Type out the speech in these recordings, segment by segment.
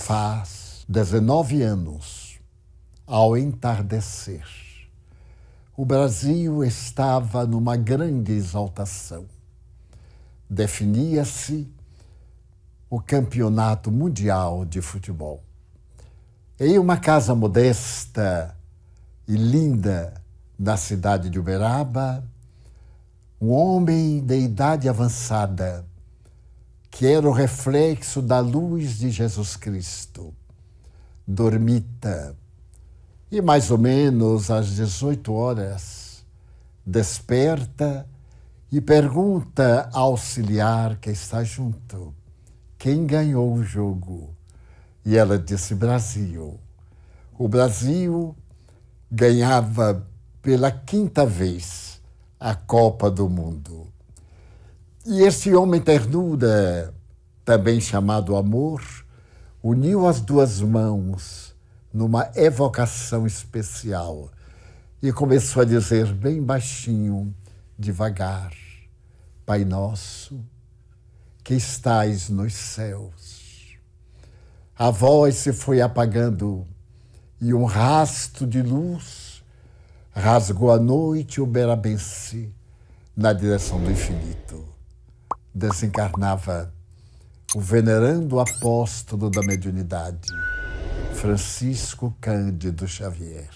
Faz 19 anos, ao entardecer, o Brasil estava numa grande exaltação. Definia-se o Campeonato Mundial de Futebol. Em uma casa modesta e linda na cidade de Uberaba, um homem de idade avançada, que era o reflexo da luz de Jesus Cristo, dormita, e mais ou menos às 18 horas, desperta e pergunta ao auxiliar que está junto, quem ganhou o jogo? E ela disse, Brasil. O Brasil ganhava pela 5ª vez a Copa do Mundo. E esse homem ternura, também chamado amor, uniu as duas mãos numa evocação especial e começou a dizer bem baixinho, devagar, Pai Nosso, que estais nos céus. A voz se foi apagando e um rasto de luz rasgou a noite uberabense na direção do infinito. Desencarnava o venerando apóstolo da mediunidade, Francisco Cândido Xavier.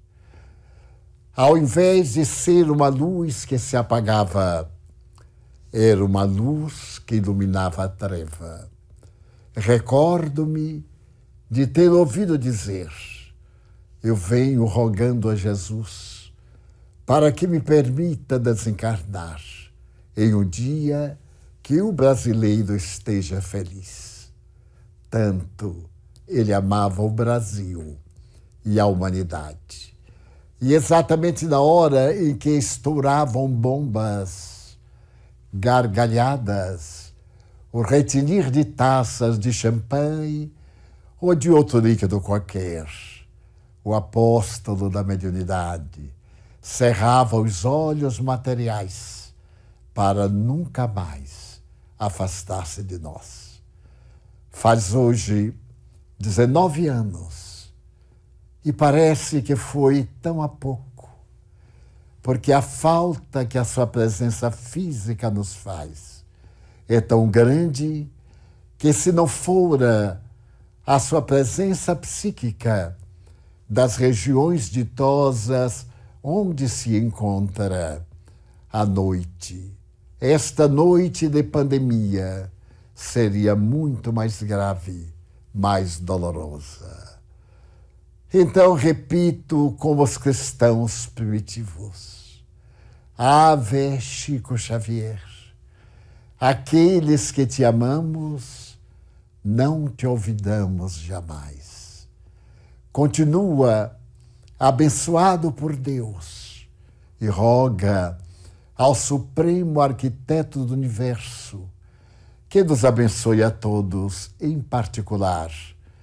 Ao invés de ser uma luz que se apagava, era uma luz que iluminava a treva. Recordo-me de ter ouvido dizer, eu venho rogando a Jesus para que me permita desencarnar em um dia que o brasileiro esteja feliz. Tanto ele amava o Brasil e a humanidade. E exatamente na hora em que estouravam bombas, gargalhadas, o retinir de taças de champanhe ou de outro líquido qualquer, o apóstolo da mediunidade cerrava os olhos materiais para nunca mais afastar-se de nós. Faz hoje 19 anos e parece que foi tão há pouco, porque a falta que a sua presença física nos faz é tão grande que, se não fora a sua presença psíquica das regiões ditosas onde se encontra a noite, esta noite de pandemia seria muito mais grave, mais dolorosa. Então, repito como os cristãos primitivos, Ave Chico Xavier, aqueles que te amamos, não te olvidamos jamais. Continua abençoado por Deus e roga ao Supremo Arquiteto do Universo que nos abençoe a todos, em particular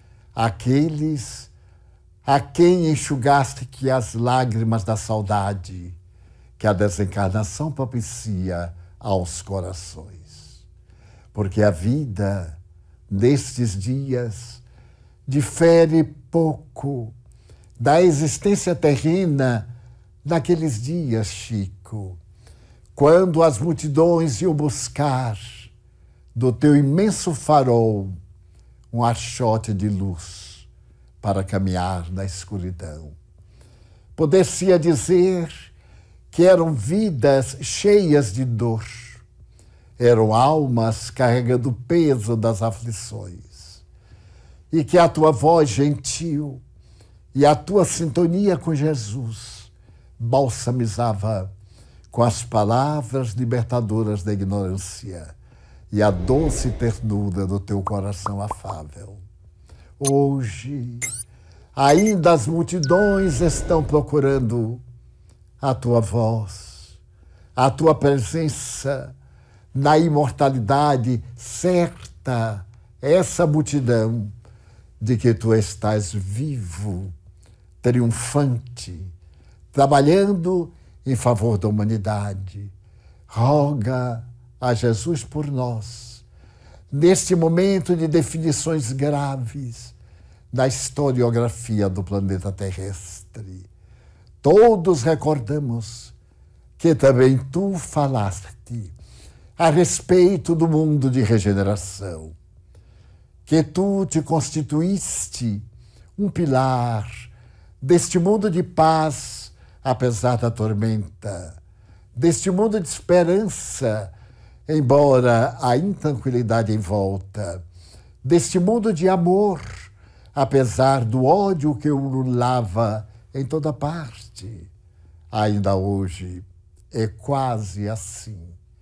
aqueles a quem enxugaste que as lágrimas da saudade que a desencarnação propicia aos corações. Porque a vida, nestes dias, difere pouco da existência terrena naqueles dias, Chico, quando as multidões iam buscar do teu imenso farol um achote de luz para caminhar na escuridão. Poder-se-ia dizer que eram vidas cheias de dor, eram almas carregando o peso das aflições, e que a tua voz gentil e a tua sintonia com Jesus balsamizava com as palavras libertadoras da ignorância e a doce ternura do teu coração afável. Hoje, ainda as multidões estão procurando a tua voz, a tua presença na imortalidade certa, essa multidão de que tu estás vivo, triunfante, trabalhando em favor da humanidade. Roga a Jesus por nós, neste momento de definições graves, na historiografia do planeta terrestre. Todos recordamos que também tu falaste a respeito do mundo de regeneração, que tu te constituíste um pilar deste mundo de paz, apesar da tormenta, deste mundo de esperança, embora a intranquilidade em volta, deste mundo de amor, apesar do ódio que o ululava em toda parte. Ainda hoje é quase assim.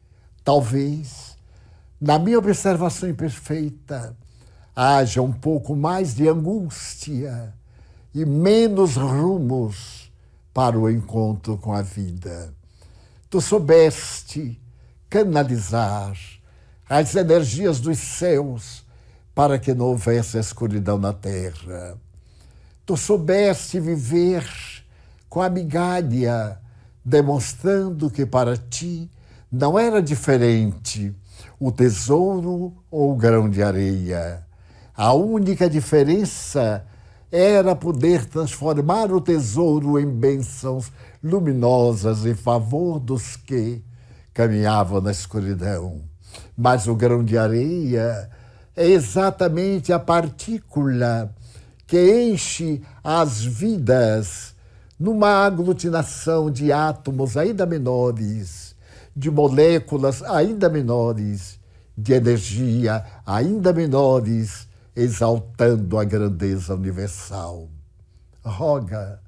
Talvez, na minha observação imperfeita, haja um pouco mais de angústia e menos rumos para o encontro com a vida. Tu soubeste canalizar as energias dos céus para que não houvesse escuridão na terra. Tu soubeste viver com a migalha, demonstrando que para ti não era diferente o tesouro ou o grão de areia. A única diferença era poder transformar o tesouro em bênçãos luminosas em favor dos que caminhavam na escuridão. Mas o grão de areia é exatamente a partícula que enche as vidas numa aglutinação de átomos ainda menores, de moléculas ainda menores, de energia ainda menores, exaltando a grandeza universal. Roga,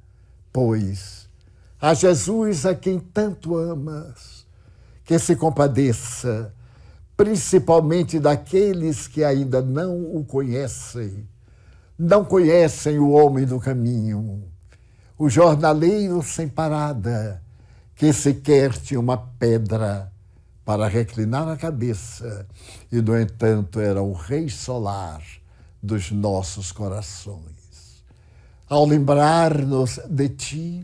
pois, a Jesus, a quem tanto amas, que se compadeça, principalmente daqueles que ainda não o conhecem, não conhecem o homem do caminho, o jornaleiro sem parada, que sequer tinha uma pedra para reclinar a cabeça e, no entanto, era o rei solar dos nossos corações. Ao lembrar-nos de ti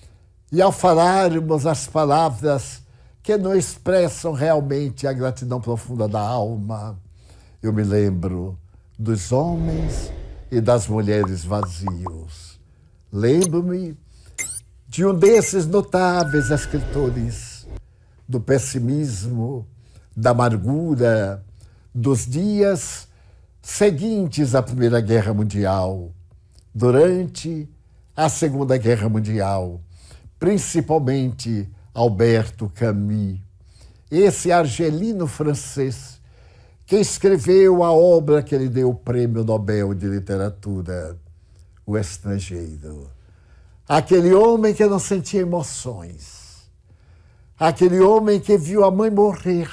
e ao falarmos as palavras que não expressam realmente a gratidão profunda da alma, eu me lembro dos homens e das mulheres vazios. Lembro-me de um desses notáveis escritores do pessimismo, da amargura, dos dias seguintes à Primeira Guerra Mundial, durante a Segunda Guerra Mundial, principalmente Alberto Camus, esse argelino francês que escreveu a obra que lhe deu o Prêmio Nobel de Literatura, O Estrangeiro. Aquele homem que não sentia emoções, aquele homem que viu a mãe morrer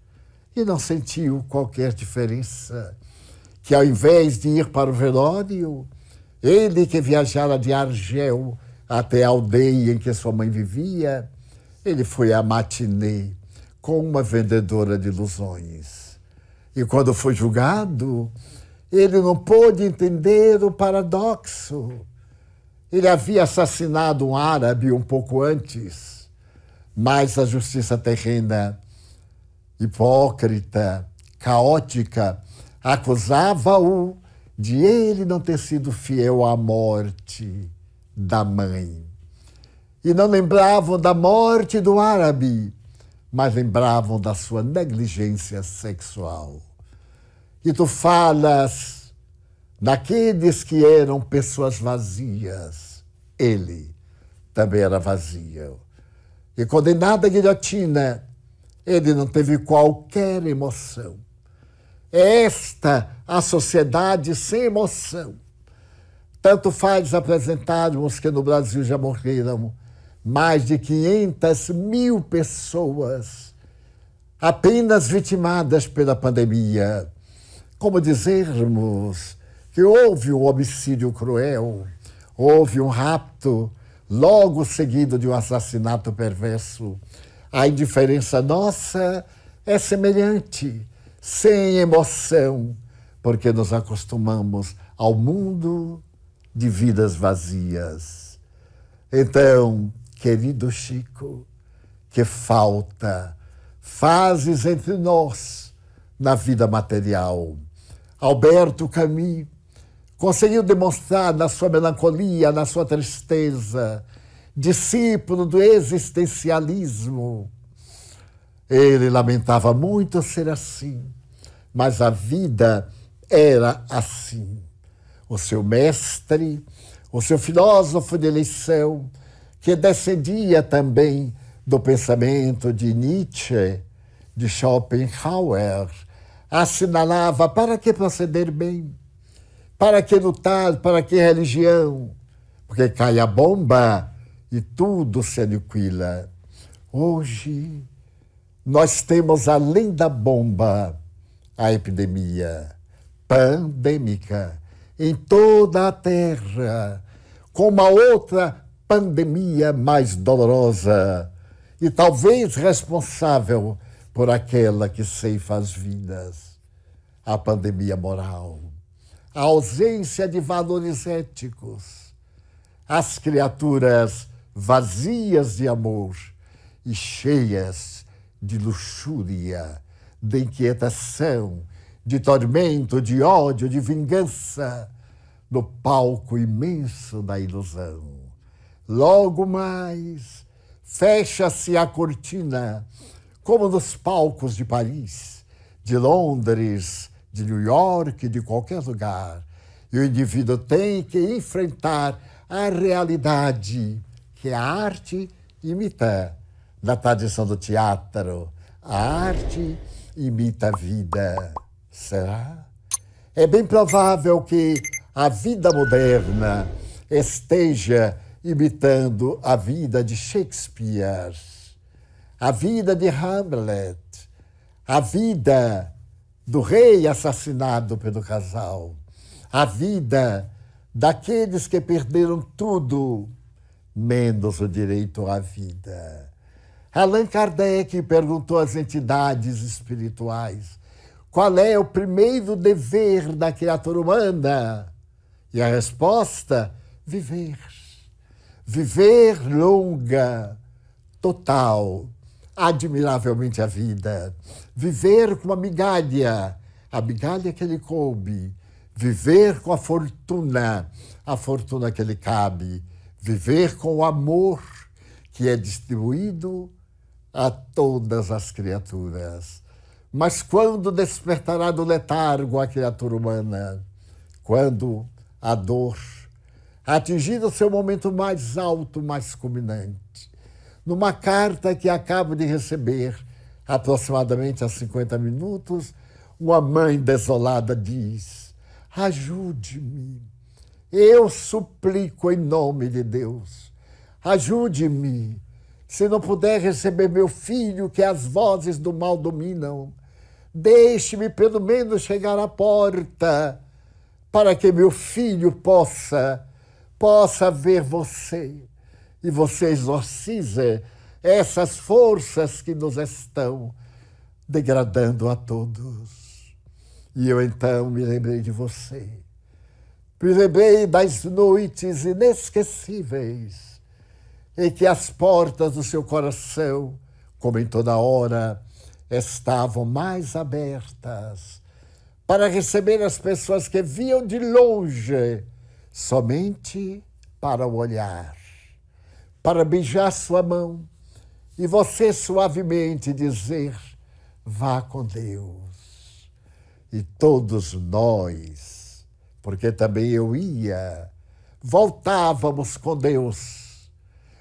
e não sentiu qualquer diferença, que ao invés de ir para o velório, ele que viajara de Argel até a aldeia em que sua mãe vivia, ele foi à matinê com uma vendedora de ilusões. E quando foi julgado, ele não pôde entender o paradoxo. Ele havia assassinado um árabe um pouco antes, mas a justiça terrena, hipócrita, caótica, acusava-o de ele não ter sido fiel à morte da mãe. E não lembravam da morte do árabe, mas lembravam da sua negligência sexual. E tu falas daqueles que eram pessoas vazias. Ele também era vazio. E condenado à guilhotina, ele não teve qualquer emoção. É esta a sociedade sem emoção. Tanto faz apresentarmos que no Brasil já morreram mais de 500 mil pessoas apenas vitimadas pela pandemia, como dizermos que houve um homicídio cruel, houve um rapto logo seguido de um assassinato perverso. A indiferença nossa é semelhante, sem emoção, porque nos acostumamos ao mundo de vidas vazias. Então, querido Chico, que falta fazes entre nós na vida material. Alberto Camus, conseguiu demonstrar na sua melancolia, na sua tristeza, discípulo do existencialismo. Ele lamentava muito ser assim, mas a vida era assim. O seu mestre, o seu filósofo de eleição, que descendia também do pensamento de Nietzsche, de Schopenhauer, assinalava: para que proceder bem? Para que lutar? Para que religião? Porque cai a bomba e tudo se aniquila. Hoje, nós temos, além da bomba, a epidemia pandêmica em toda a Terra, com uma outra pandemia mais dolorosa e talvez responsável por aquela que ceifa as vidas, a pandemia moral, a ausência de valores éticos, as criaturas vazias de amor e cheias de luxúria, de inquietação, de tormento, de ódio, de vingança, no palco imenso da ilusão. Logo mais, fecha-se a cortina, como nos palcos de Paris, de Londres, de New York, de qualquer lugar. E o indivíduo tem que enfrentar a realidade que a arte imita. Na tradição do teatro, a arte imita a vida. Será? É bem provável que a vida moderna esteja imitando a vida de Shakespeare, a vida de Hamlet, a vida do rei assassinado pelo casal, a vida daqueles que perderam tudo, menos o direito à vida. Allan Kardec perguntou às entidades espirituais: qual é o primeiro dever da criatura humana? E a resposta: viver. Viver longa, total, admiravelmente a vida. Viver com a migalha que lhe coube. Viver com a fortuna que lhe cabe. Viver com o amor que é distribuído a todas as criaturas. Mas quando despertará do letargo a criatura humana? Quando a dor atingir o seu momento mais alto, mais culminante. Numa carta que acabo de receber, aproximadamente há 50 minutos, uma mãe desolada diz: ajude-me, eu suplico em nome de Deus, ajude-me. Se não puder receber meu filho, que as vozes do mal dominam, deixe-me pelo menos chegar à porta, para que meu filho possa ver você, e você exorcize essas forças que nos estão degradando a todos. E eu então me lembrei de você, me lembrei das noites inesquecíveis em que as portas do seu coração, como em toda hora, estavam mais abertas para receber as pessoas que vinham de longe, somente para o olhar, para beijar sua mão e você suavemente dizer: vá com Deus. E todos nós, porque também eu ia, voltávamos com Deus,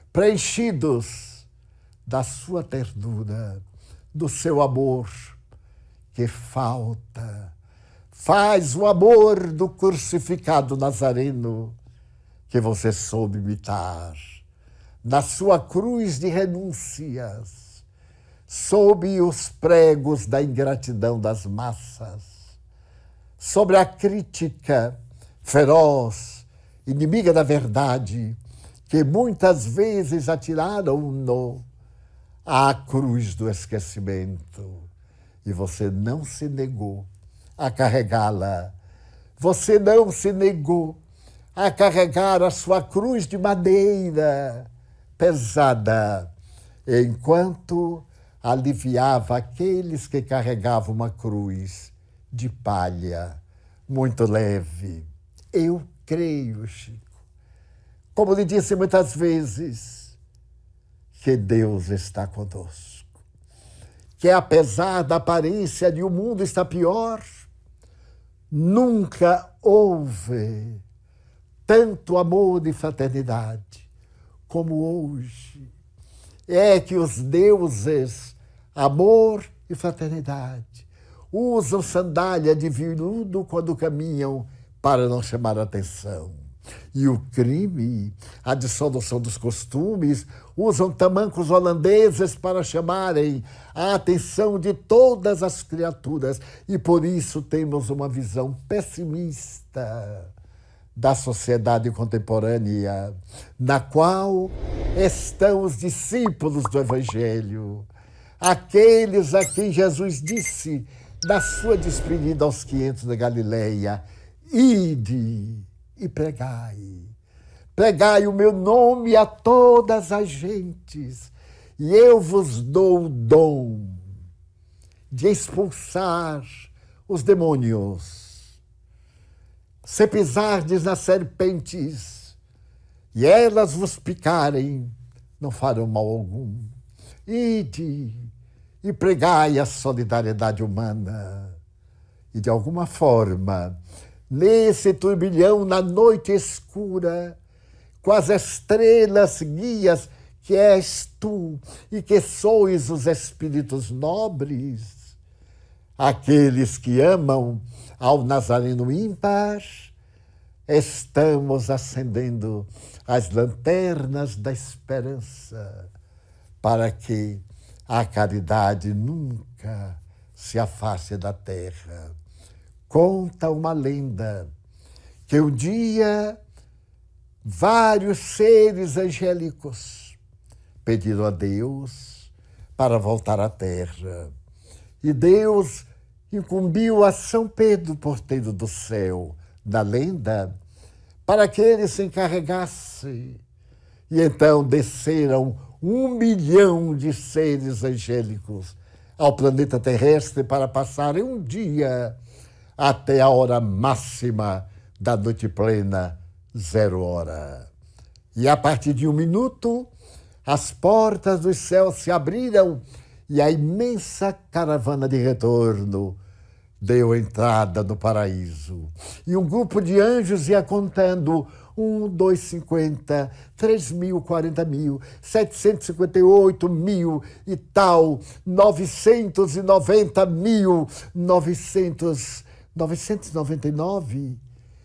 preenchidos da sua ternura, do seu amor, que falta. Faz o amor do crucificado Nazareno, que você soube imitar, na sua cruz de renúncias, sob os pregos da ingratidão das massas, sobre a crítica feroz, inimiga da verdade, que muitas vezes atiraram-no à cruz do esquecimento. E você não se negou a carregá-la. Você não se negou a carregar a sua cruz de madeira pesada, enquanto aliviava aqueles que carregavam uma cruz de palha muito leve, Eu creio, Chico, como lhe disse muitas vezes, que Deus está conosco. Que apesar da aparência de o mundo estar pior, nunca houve tanto amor e fraternidade como hoje. É que os deuses, amor e fraternidade, usam sandália de veludo quando caminham para não chamar a atenção. E o crime, a dissolução dos costumes, usam tamancos holandeses para chamarem a atenção de todas as criaturas. E por isso temos uma visão pessimista da sociedade contemporânea, na qual estão os discípulos do Evangelho, aqueles a quem Jesus disse na sua despedida aos 500 da Galileia: ide e pregai. Pregai o meu nome a todas as gentes, e eu vos dou o dom de expulsar os demônios. Se pisardes nas serpentes e elas vos picarem, não farão mal algum. Ide e pregai a solidariedade humana. E de alguma forma, nesse turbilhão, na noite escura, com as estrelas guias que és tu e que sois os espíritos nobres, aqueles que amam ao Nazareno ímpar, estamos acendendo as lanternas da esperança para que a caridade nunca se afaste da terra. Conta uma lenda que um dia vários seres angélicos pediram a Deus para voltar à terra. E Deus incumbiu a São Pedro, porteiro do céu, na lenda, para que ele se encarregasse. E então desceram 1 milhão de seres angélicos ao planeta terrestre para passarem um dia até a hora máxima da noite plena, 0 hora. E a partir de 1 minuto, as portas dos céus se abriram e a imensa caravana de retorno deu entrada no paraíso. E um grupo de anjos ia contando 1, 2, 50, 3 mil, 40 mil, 758 mil e tal, 990 mil, 999,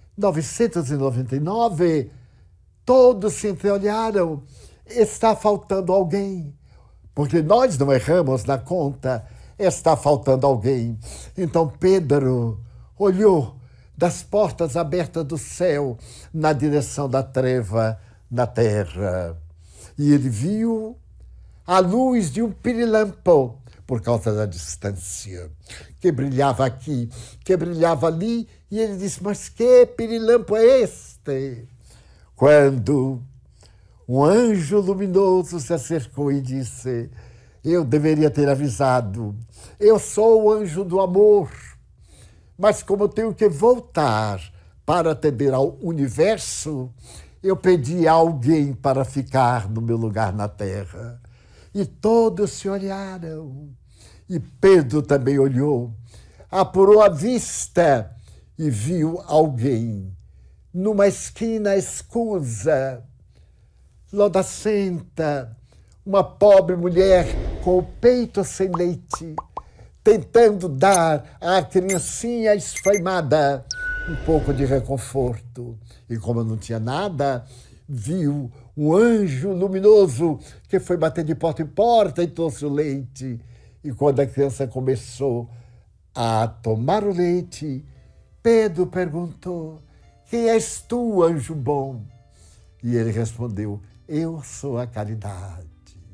todos se entreolharam. Está faltando alguém, porque nós não erramos na conta, está faltando alguém. Então Pedro olhou das portas abertas do céu na direção da treva na terra. E ele viu a luz de um pirilampo, por causa da distância, que brilhava aqui, que brilhava ali, e ele disse: mas que pirilampo é este? Quando um anjo luminoso se acercou e disse: eu deveria ter avisado, eu sou o anjo do amor, mas como eu tenho que voltar para atender ao universo, eu pedi a alguém para ficar no meu lugar na terra. E todos se olharam, e Pedro também olhou, apurou a vista e viu alguém numa esquina escusa, lodacenta, uma pobre mulher com o peito sem leite, tentando dar à criancinha esfaimada um pouco de reconforto. E como não tinha nada, viu um anjo luminoso que foi bater de porta em porta e trouxe o leite. E quando a criança começou a tomar o leite, Pedro perguntou: quem és tu, anjo bom? E ele respondeu: eu sou a caridade.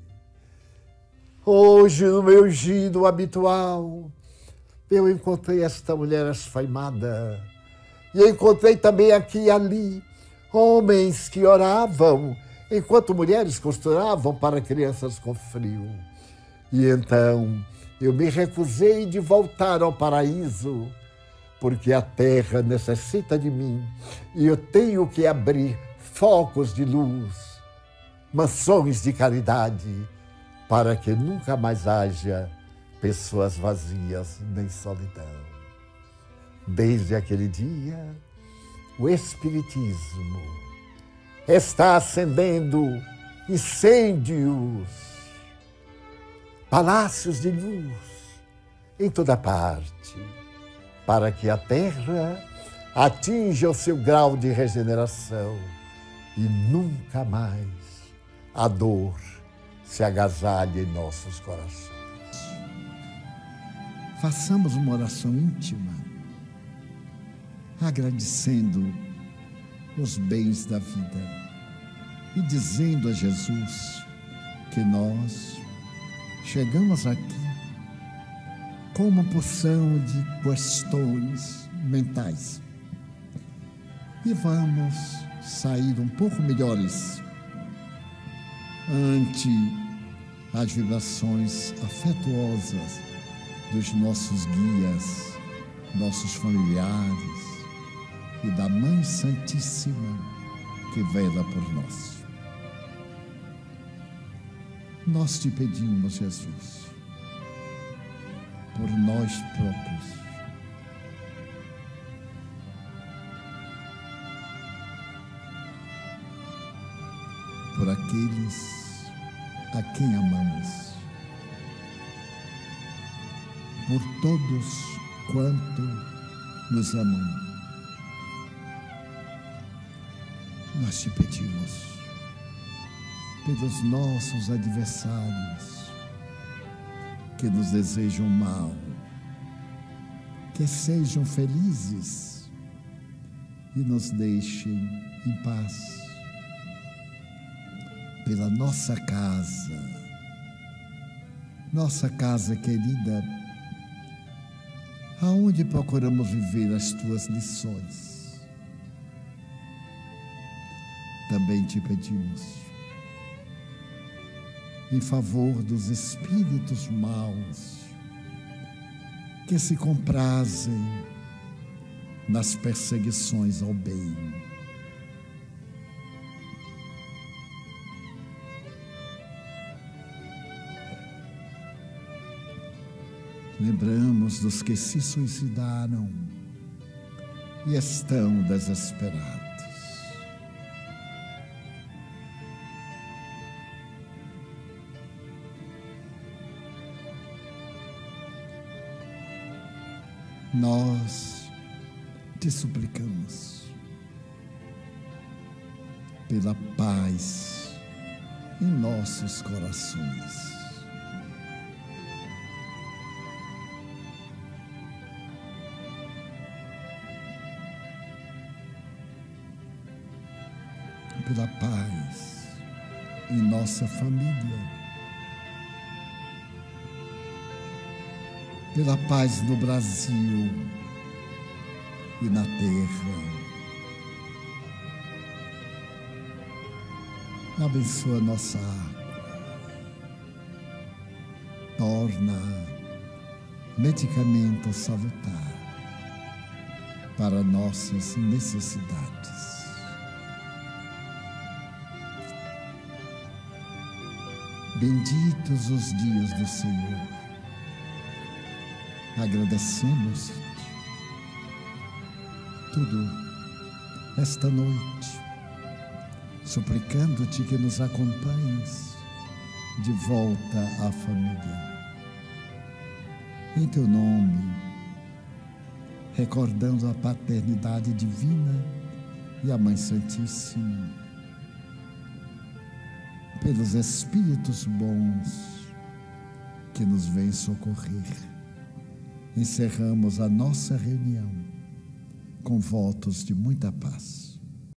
Hoje, no meu giro habitual, eu encontrei esta mulher esfaimada. E encontrei também aqui e ali homens que oravam, enquanto mulheres costuravam para crianças com frio. E então eu me recusei de voltar ao paraíso, porque a terra necessita de mim e eu tenho que abrir focos de luz, mansões de caridade, para que nunca mais haja pessoas vazias nem solidão. Desde aquele dia, o Espiritismo está acendendo incêndios, palácios de luz em toda parte, para que a terra atinja o seu grau de regeneração e nunca mais a dor se agasalhe em nossos corações. Façamos uma oração íntima, agradecendo os bens da vida e dizendo a Jesus que nós chegamos aqui com uma porção de questões mentais e vamos sair um pouco melhores ante as vibrações afetuosas dos nossos guias, nossos familiares e da Mãe Santíssima que vela por nós. Nós te pedimos, Jesus, por nós próprios, por aqueles a quem amamos, por todos quanto nos amam. Nós te pedimos pelos nossos adversários que nos desejam mal, que sejam felizes e nos deixem em paz. Pela nossa casa querida, aonde procuramos viver as tuas lições. Também te pedimos, em favor dos espíritos maus, que se comprazem nas perseguições ao bem. Lembramos dos que se suicidaram e estão desesperados. Nós te suplicamos pela paz em nossos corações. Pela paz em nossa família, pela paz no Brasil e na terra. Abençoa nossa água, torna medicamento salutar para nossas necessidades. Benditos os dias do Senhor. Agradecemos tudo esta noite, suplicando-te que nos acompanhes de volta à família. Em teu nome, recordando a paternidade divina e a Mãe Santíssima, pelos Espíritos bons que nos vêm socorrer, encerramos a nossa reunião com votos de muita paz.